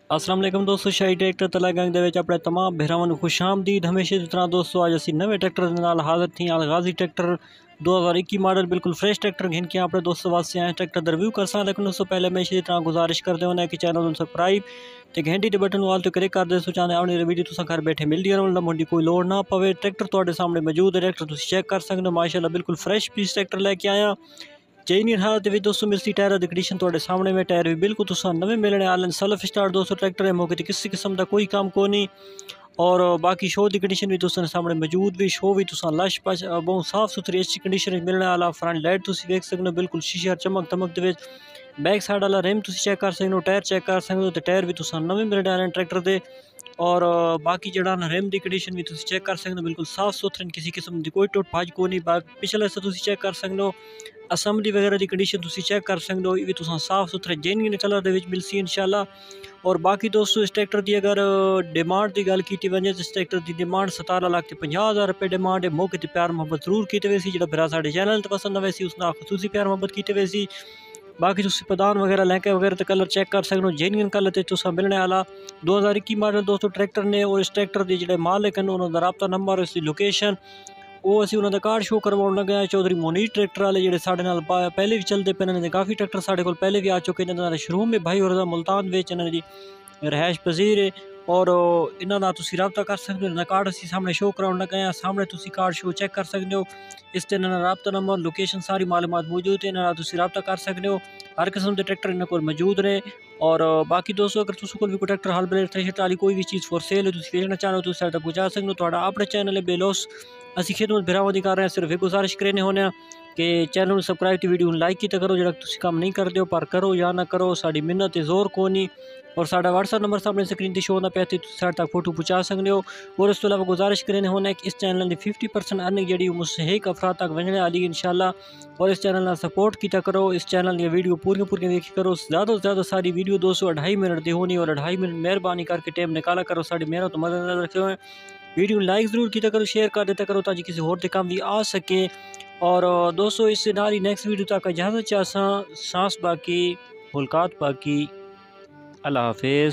अस्सलाम वालेकुम दोस्तों, शाही ट्रैक्टर तलागंग दे विच अपने तमाम भरावां नूं खुश आमदीद। हमेशा की तरह दोस्तों अज असीं नवे ट्रैक्टर दे नाल हाज़र थी। अलगाजी ट्रैक्टर 2021 मॉडल बिल्कुल फ्रेश ट्रैक्टर घिन के अपने दोस्तों वास्ते आए ट्रैक्टर का रिव्यू करसा। लेकिन उससे पहले हमेशा की तरह गुजारिश करते होने कि चैनल सब्सक्राइब ते घंटी के बटन वाल तो क्लिक कर दे सो चाहते आने वीडियो तुसां घर बैठे मिलती रहो, लम्बी कोई लोड़ ना पवे। ट्रैक्टर तुहाडे सामने मौजूद है, ट्रैक्टर तुसीं चेक कर सकते हो। माशाअल्लाह बिल्कुल फ्रेश पीस ट्रैक्टर लैके आया। जेन्युइन हालत में दोस्तों मिलती टायर की कंडीशन तुहाडे सामने में टायर भी बिल्कुल तुसां नवे मिलने वाले। सेल्फ स्टार्ट दोस्तों ट्रैक्टर है, मौके किसी किस्म का कोई काम को नहीं। और बाकी शो की कंडीशन भी दोस्तों सामने मौजूद भी शो भी तुसां लश पश बहुत साफ सुथरी अच्छी कंडीशन मिलने वाला। फ्रंट लाइट तुसीं देख सकते हो बिल्कुल शीशा चमक दमक दे विच। बैक साइड वाला रिम तुसीं चेक कर सकते हो, टायर चेक कर सकते हो तो टायर भी तुसां नवे मिलने वाले ट्रैक्टर के। और बाकी जड़ा रिम की कंडीशन भी तुसीं चेक कर सकते हो बिल्कुल साफ सुथरे, किसी किस्म की कोई टुट भज को नहीं। पिछले से तुसीं चेक कर सकते हो। असैम्बली वगैरह की कंडीशन तुसीं चेक कर सकते हो, ये भी तुसां साफ सुथरे जेन्युइन कलर दे विच मिलसी इंशाल्लाह। और बाकी दोस्तों इस ट्रैक्टर की अगर डिमांड की गल की वजे तो इस ट्रैक्टर की डिमांड 17,50,000 रुपये डिमांड है। मौके पर प्यार मुहब्बत जरूर की वैसी, जो भरा साढ़े चैनल तो पसंद आए उसका खसूसी प्यार मुहब्बत की वैसी। बाकी तुम प्रधान वगैरह लैके वगैरह तो कलर चेक कर सकते हो, जेन्युइन कलर तो तुसा मिलने वाला 2021 मॉडल दोस्तों ट्रैक्टर ने। और इस ट्रैक्टर के जो मालिक हैं उन्होंने राबता नंबर इसकी लोकेशन वो असीं उन्होंने कार्ड शो करवाउण लगे हैं। चौधरी मुनीर ट्रैक्टर वाले जो साढ़े नाल पहले भी चलते पे, इन्होंने काफ़ी ट्रैक्टर साढ़े को पहले भी आ चुके हैं। शोरूम में भाई और मुल्तान विच इन्होंने जी रहायश पजीर है। और इन्हों का तुसीं राबता कर सकते हो। इन्होंने कार्ड असीं सामने शो कराउण लगे हैं, सामने तुसीं कार्ड शो चेक कर सकते हो। इस ते इन्होंने राबता नंबर लोकेशन सारी मालूमात मौजूद है, इन्होंने तुसीं राबता कर सकते हो। हर किस्म के ट्रैक्टर इन्होंने को मौजूद रहे। और बाकी दोस्तों अगर तुम कोई भी ट्रैक्टर हाल ब्लेड थ्रेशर वाली कोई भी चीज़ फॉर सेल है तुसीं बेचना चाहो तो साढ़े तक पहुँचा सकते हो। तुहाडा अपने चैनल है बेलोस असीं खिदमत भरावां दी कर रहे हैं। सिर्फ एक गुजारिश करने होने कि चैनल सब्सक्राइब की वीडियो लाइक की करो, जो तुसीं काम नहीं करते हो पर करो या ना करो साड़ी मिन्नत जोर को नहीं। और साडा व्हाट्सएप नंबर सामने स्क्रीन पर शो होना पे साढ़े तक फोटो पहुँचा सकते हो। और इस तो अलावा गुजारिश करने होने कि इस चैनल की 50% अर्निंग जी मुस्तहिक अफराद तक वजने वाली इंशाल्लाह। और इस चैनल सपोर्ट किया करो, इस चैनल की वीडियो पूरी देखी करो। ज़्यादा से ज़्यादा सारी वीडियो दोस्तों 2.5 मिनट की होनी, और 2.5 मिनट मेहरबानी करके टाइम निकाला करो, साड़ी मेहनत तो मदद रखे हुए। वीडियो लाइक ज़रूर किया करो, शेयर कर देता करो ताकि किसी और काम भी आ सके। और दोस्तों इससे नाल ही नेक्स्ट वीडियो तक इजाज़त चाहसा। सांस बाकी मुलाकात बाकी। अल्लाह हाफिज़।